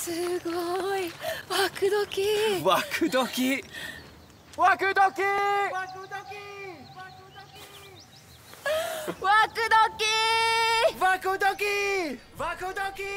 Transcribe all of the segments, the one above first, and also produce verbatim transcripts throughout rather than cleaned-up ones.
すごい。ワクドキ。 ワクドキ。ワクドキ。 ワクドキ。ワクドキ。 ワクドキ。ワクドキ。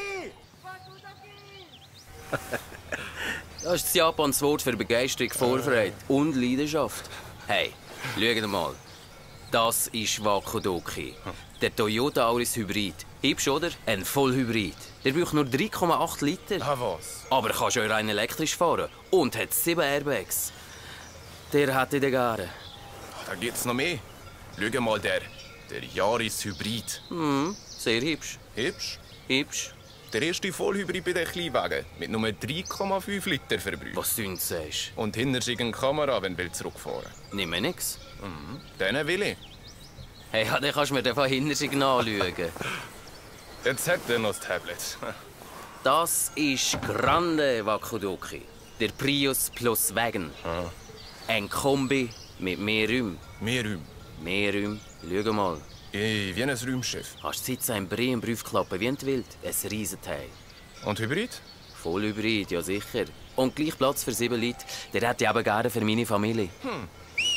Das ist in Japan das Wort für Begeisterung, Vorfreude und Leidenschaft. Hey, schau mal. Das ist Wakudoki. Der Toyota Auris Hybrid. Hübsch, oder? Ein Vollhybrid. Der braucht nur drei Komma acht Liter. Ah, was? Aber kann schon rein elektrisch fahren. Und hat sieben Airbags. Der hat in der Gare. Da gibt's noch mehr. Schau mal, der, der Yaris Hybrid. Mhm, sehr hübsch. Hübsch? Hübsch. Der erste Vollhybrid bei den Kleinwagen mit nur drei Komma fünf Liter Verbrauch. Was du sagst? Und hinterher ist eine Kamera, wenn du zurückfahren willst. Nimm mir nix. Mhm. Den will ich. Hey, ja, dann kannst du mir den von hinten anschauen. Jetzt hat er noch das Tablet. Das ist Grande Wakudoki. Der Prius plus Wagen. Ah. Ein Kombi mit mehr Räumen. Mehr Räume. Mehr Räume. Schau mal. Ey, wie ein Räumschiff. Hast du Sitz im Brie im Prüfklappen wie ein Wild? Ein Riesenteil. Und Hybrid? Vollhybrid, ja sicher. Und gleich Platz für sieben Leute. Der hätte ich eben gerne für meine Familie. Hm.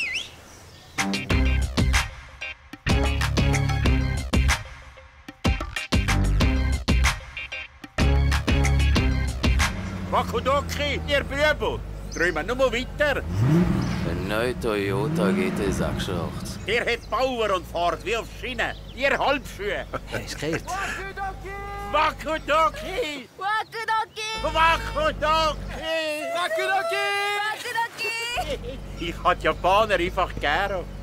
Wakudoki, ihr Bübel, träumen nur weiter. Ein neuer Toyota G T sechsundachtzig. Ihr habt Power und fahrt wie auf Schienen. Ihr Halbschuhe. Hast du gehört? Wakudoki! Wakudoki. Wakudoki! Wakudoki. Ich hab die Japaner einfach gern.